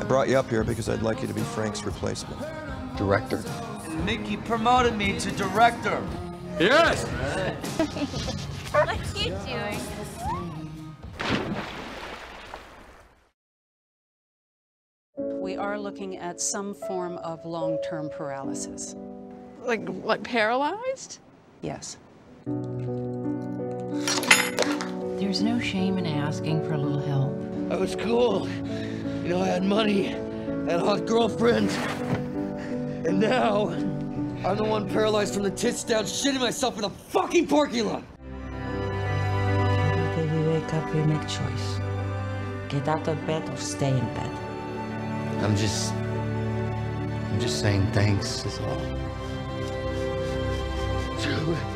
I brought you up here because I'd like you to be Frank's replacement. Director. Mickey promoted me to director. Yes! What are you doing? We are looking at some form of long-term paralysis. Like paralyzed? Yes. There's no shame in asking for a little help. I was cool. You know, I had money, I had a hot girlfriend. And now, I'm the one paralyzed from the tits down, shitting myself in a fucking parking lot. Every day we wake up, we make choice. Get out of bed or stay in bed. I'm just saying thanks is all. Dude.